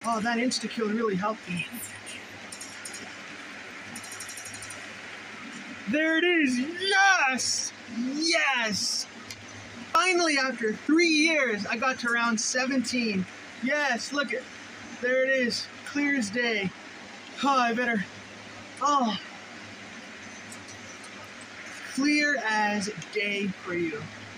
Oh, that insta-kill really helped me. There it is! Yes! Yes! Finally, after 3 years, I got to round 17. Yes, look it. There it is. Clear as day. Oh, I better... Oh. Clear as day for you.